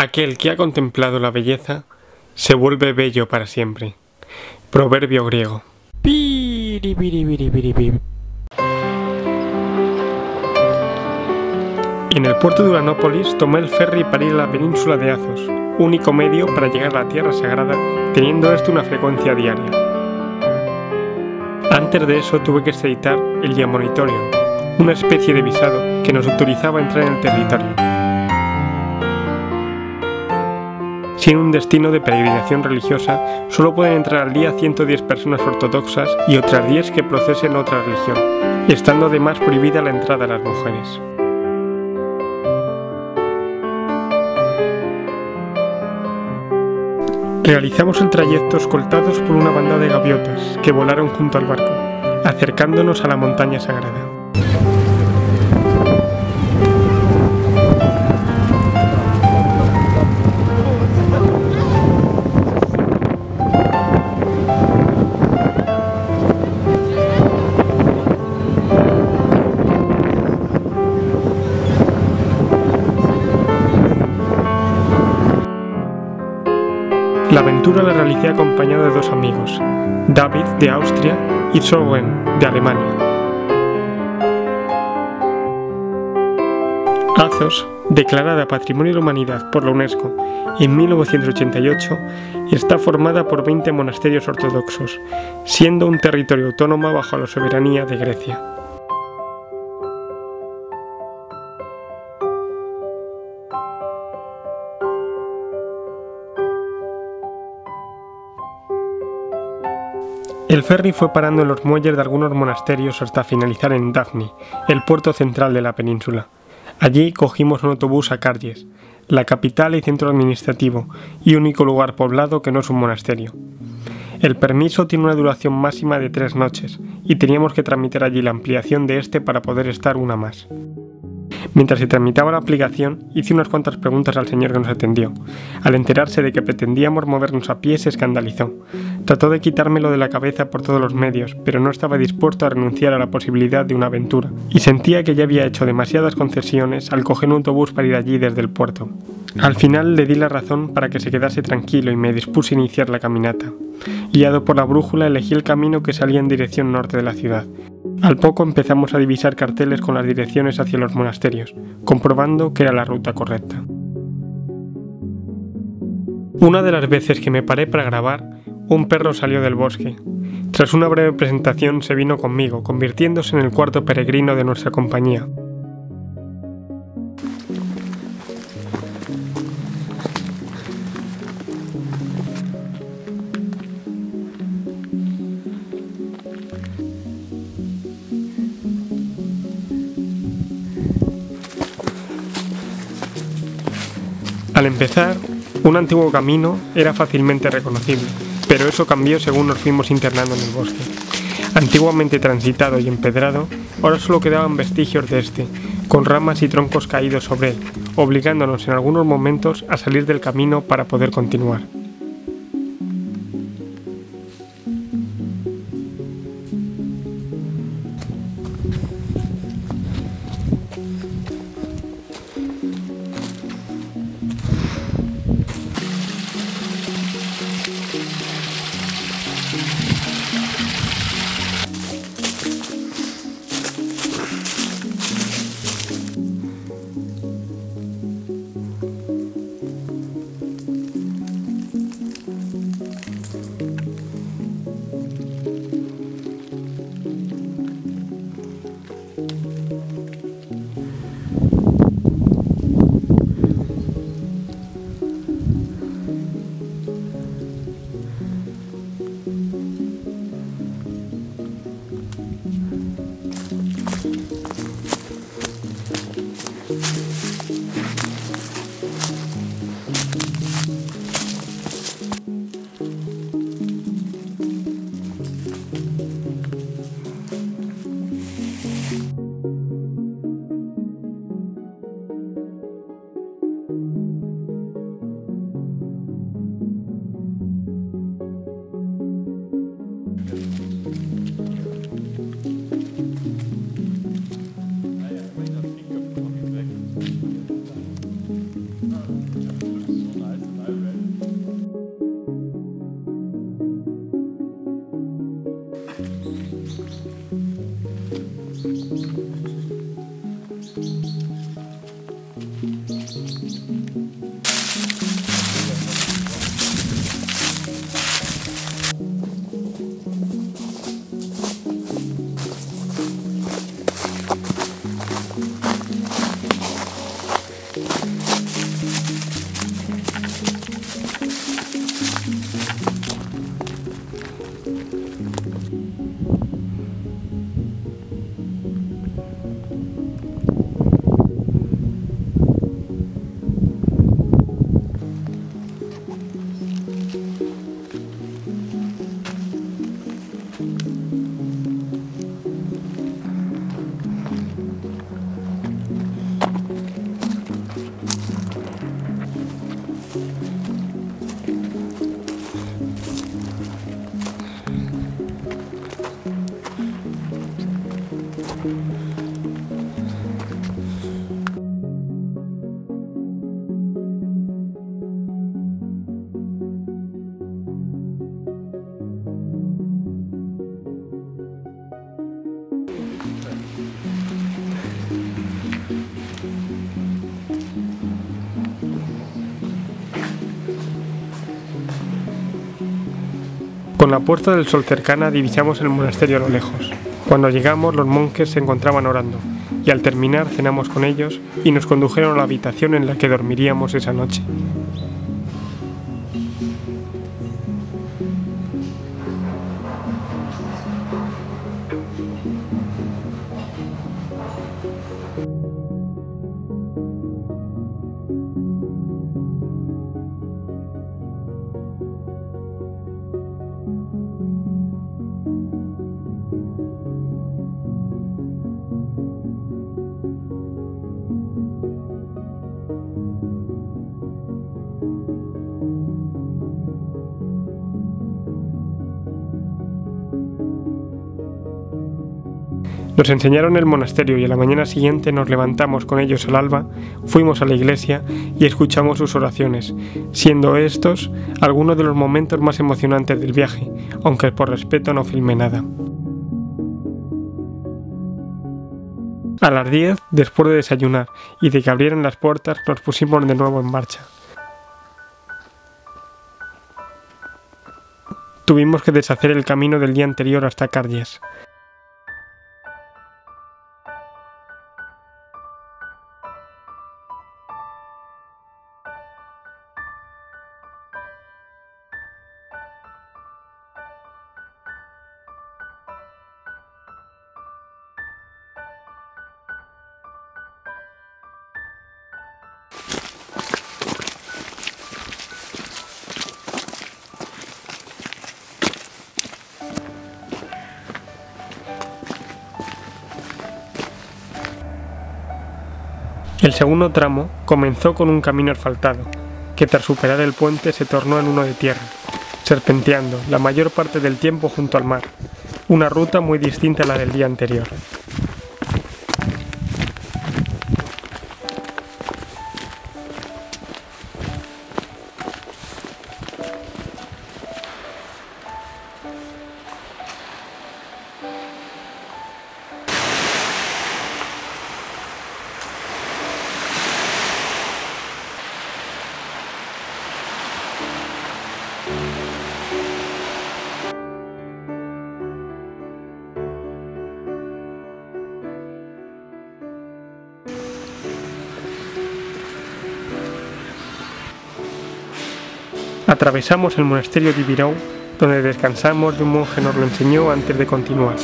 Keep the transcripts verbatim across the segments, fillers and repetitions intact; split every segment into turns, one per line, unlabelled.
Aquel que ha contemplado la belleza se vuelve bello para siempre. Proverbio griego. En el puerto de Uranópolis tomé el ferry para ir a la península de Azos, único medio para llegar a la Tierra Sagrada, teniendo esto una frecuencia diaria. Antes de eso tuve que extraditar el Yamonitorium, una especie de visado que nos autorizaba a entrar en el territorio. Siendo un destino de peregrinación religiosa, solo pueden entrar al día ciento diez personas ortodoxas y otras diez que profesen otra religión, estando además prohibida la entrada a las mujeres. Realizamos el trayecto escoltados por una banda de gaviotas que volaron junto al barco, acercándonos a la montaña sagrada. La aventura la realicé acompañado de dos amigos, David de Austria y Zogen de Alemania. Azos, declarada Patrimonio de la Humanidad por la UNESCO en mil novecientos ochenta y ocho, está formada por veinte monasterios ortodoxos, siendo un territorio autónomo bajo la soberanía de Grecia. El ferry fue parando en los muelles de algunos monasterios hasta finalizar en Dafni, el puerto central de la península. Allí cogimos un autobús a Cardies, la capital y centro administrativo, y único lugar poblado que no es un monasterio. El permiso tiene una duración máxima de tres noches, y teníamos que tramitar allí la ampliación de este para poder estar una más. Mientras se tramitaba la aplicación, hice unas cuantas preguntas al señor que nos atendió. Al enterarse de que pretendíamos movernos a pie, se escandalizó. Trató de quitármelo de la cabeza por todos los medios, pero no estaba dispuesto a renunciar a la posibilidad de una aventura, y sentía que ya había hecho demasiadas concesiones al coger un autobús para ir allí desde el puerto. Al final le di la razón para que se quedase tranquilo y me dispuse a iniciar la caminata. Guiado por la brújula, elegí el camino que salía en dirección norte de la ciudad. Al poco empezamos a divisar carteles con las direcciones hacia los monasterios, comprobando que era la ruta correcta. Una de las veces que me paré para grabar, un perro salió del bosque. Tras una breve presentación se vino conmigo, convirtiéndose en el cuarto peregrino de nuestra compañía. Al empezar, un antiguo camino era fácilmente reconocible, pero eso cambió según nos fuimos internando en el bosque. Antiguamente transitado y empedrado, ahora solo quedaban vestigios de este, con ramas y troncos caídos sobre él, obligándonos en algunos momentos a salir del camino para poder continuar. Con la Puerta del Sol cercana divisamos el monasterio a lo lejos. Cuando llegamos, los monjes se encontraban orando, y al terminar cenamos con ellos y nos condujeron a la habitación en la que dormiríamos esa noche. Nos enseñaron el monasterio y a la mañana siguiente nos levantamos con ellos al alba, fuimos a la iglesia y escuchamos sus oraciones, siendo estos algunos de los momentos más emocionantes del viaje, aunque por respeto no filmé nada. A las diez, después de desayunar y de que abrieran las puertas, nos pusimos de nuevo en marcha. Tuvimos que deshacer el camino del día anterior hasta Cardies. El segundo tramo comenzó con un camino asfaltado, que tras superar el puente se tornó en uno de tierra, serpenteando la mayor parte del tiempo junto al mar, una ruta muy distinta a la del día anterior. Atravesamos el monasterio de Virou, donde descansamos y un monje nos lo enseñó antes de continuar.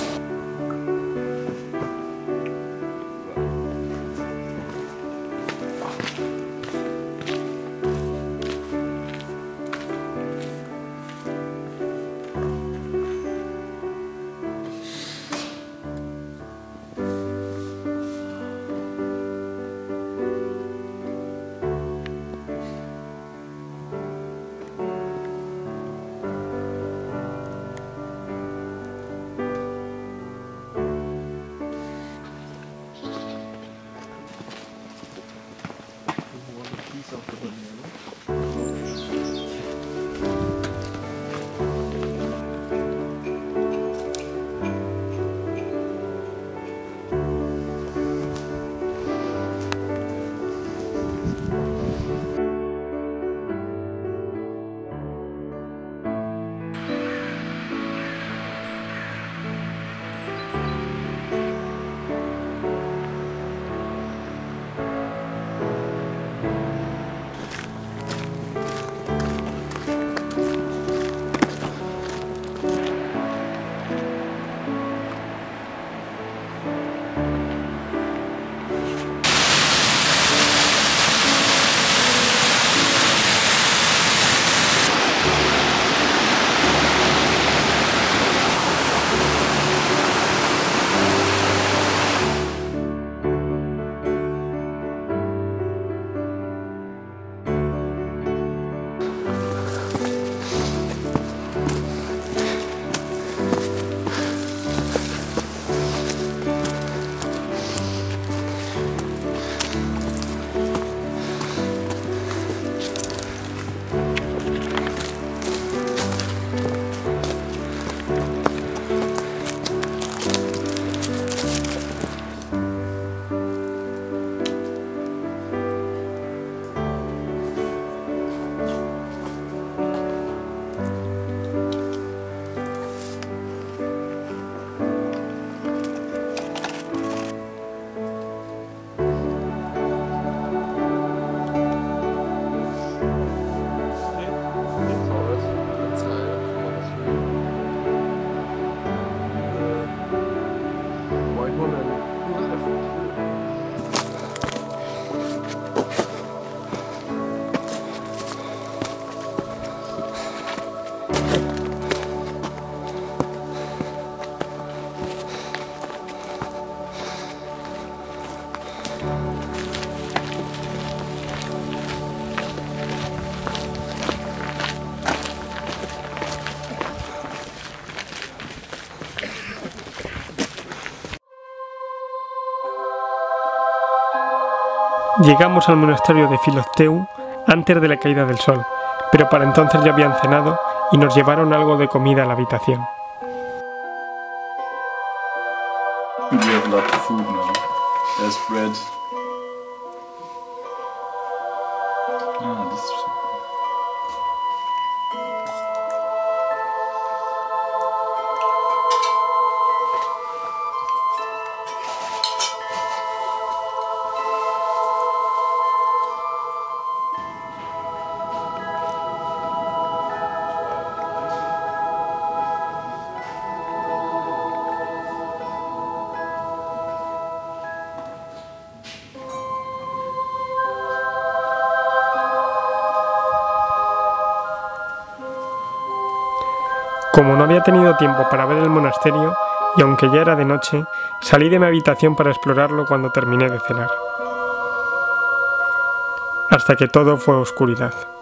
Llegamos al monasterio de Filocteu antes de la caída del sol, pero para entonces ya habían cenado y nos llevaron algo de comida a la habitación.
We have lots of food now. There's bread. Ah, this is so
Como no había tenido tiempo para ver el monasterio, y aunque ya era de noche, salí de mi habitación para explorarlo cuando terminé de cenar. Hasta que todo fue oscuridad.